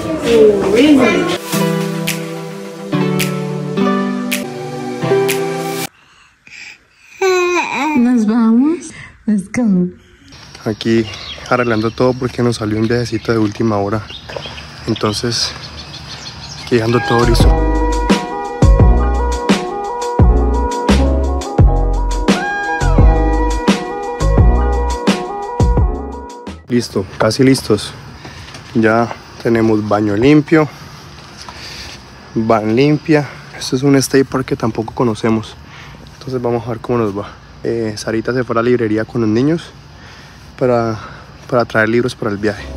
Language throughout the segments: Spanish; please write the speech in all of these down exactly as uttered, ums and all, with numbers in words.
Nos vamos. Let's go. Aquí arreglando todo porque nos salió un viajecito de última hora. Entonces, aquí dejando todo listo. Listo, casi listos. Ya tenemos baño limpio, van limpia. Esto es un state park que tampoco conocemos. Entonces vamos a ver cómo nos va. Eh, Sarita se fue a la librería con los niños para, para traer libros para el viaje.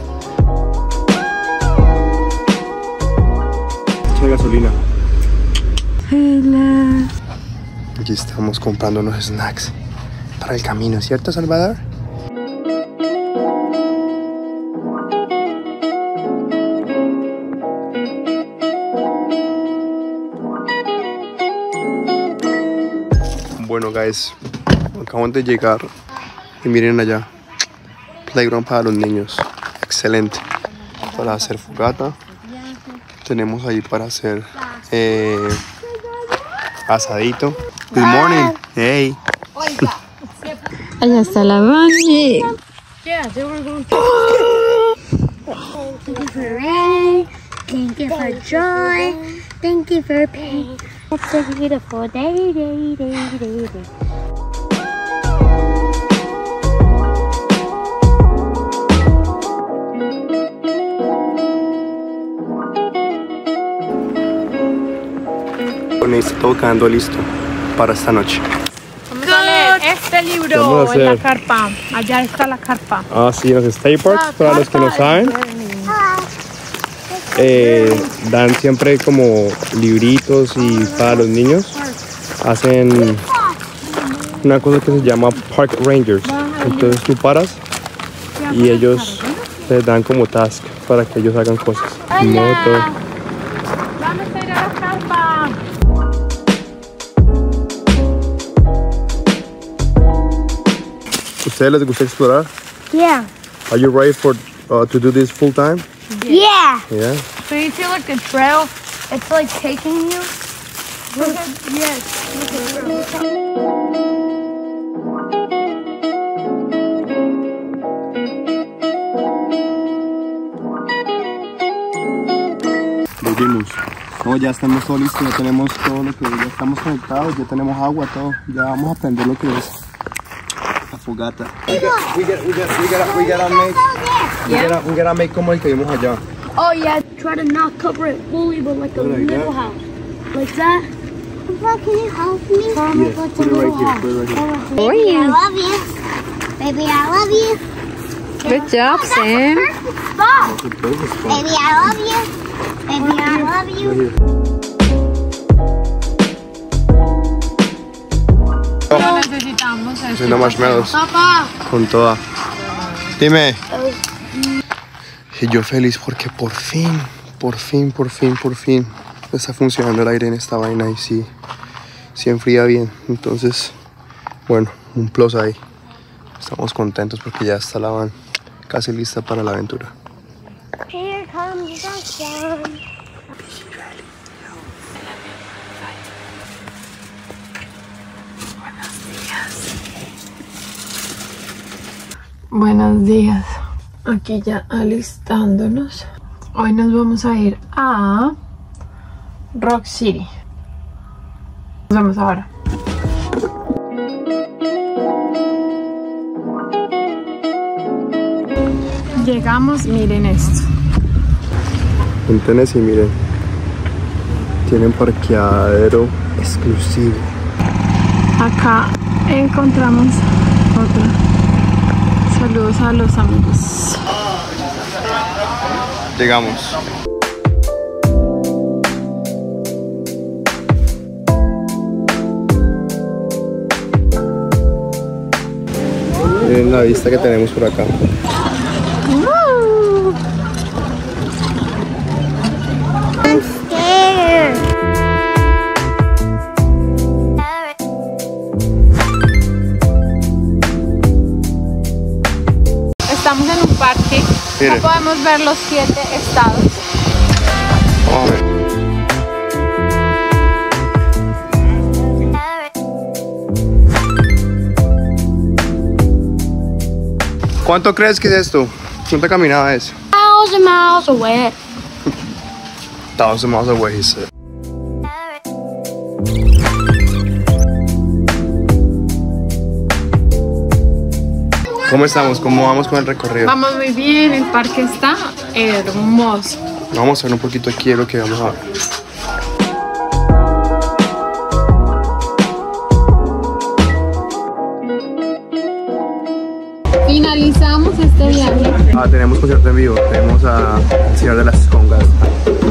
Echa gasolina. Hola. Aquí estamos comprando unos snacks para el camino, ¿cierto, Salvador? Bueno, guys, acabamos de llegar y miren allá, playground para los niños, excelente, para hacer fogata. Tenemos ahí para hacer eh, asadito. Good morning, hey. Allá está la Bunny. Yeah, they were going to. Thank you for rain. Thank you for joy. Thank you for pain. It's a beautiful day, day, day, day, day. Bueno, está todo quedando listo para esta noche. Vamos a leer este libro en la carpa. Allá está la carpa. Ah, sí, los state parks, para los que no saben, eh, dan siempre como libritos y para los niños hacen una cosa que se llama Park Rangers. Entonces tú paras y ellos les dan como task para que ellos hagan cosas. Moto. Vamos a ir a la carpa. ¿Ustedes les gusta explorar? Yeah. Are you ready for uh, to do this full time? Yeah. Yeah. So you feel like the trail, it's like taking you. Look at, yes, look at the trail. Volvimos. No, ya estamos todos listos, ya tenemos todo lo que, ya estamos conectados, ya tenemos agua, todo. Ya vamos a aprender lo que es la fogata. We gotta, we gotta, we gotta, we gotta, we gotta make, we gotta, we gotta make como el que vimos allá. Oh yeah. Try to not cover it fully, but like a Like little that? house, like that. Can you help me? Yes, like put a it right little here, house. put it right here. Baby, I love you. Baby, I love you. Good job, Sam. Perfect spot. It's a perfect spot. Baby, I love you. Baby, I love you. Right here. No necesitamos esto. Haciendo marshmallows Papá. con toda. Dime. Y yo feliz porque por fin, por fin, por fin, por fin está funcionando el aire en esta vaina y sí, sí enfría bien. Entonces, bueno, un plus ahí. Estamos contentos porque ya está la van casi lista para la aventura. Here comes the sun. Buenos días. Aquí ya alistándonos. Hoy nos vamos a ir a Rock City. Nos vemos ahora. Llegamos, miren esto. En Tennessee, miren, tienen parqueadero exclusivo. Acá encontramos otra. Saludos a los amigos. Llegamos. Miren la vista que tenemos por acá. Estamos en un parque. Miren. Acá podemos ver los siete estados. ¿Cuánto crees que es esto? ¿Cuánta caminada es? Thousand miles away. Thousand miles away, he said. ¿Cómo estamos? ¿Cómo vamos con el recorrido? Vamos muy bien, el parque está hermoso. Vamos a ver un poquito aquí de lo que vamos a ver. Finalizamos este viaje. Ah, tenemos concierto en vivo. Tenemos a El Señor de las Congas.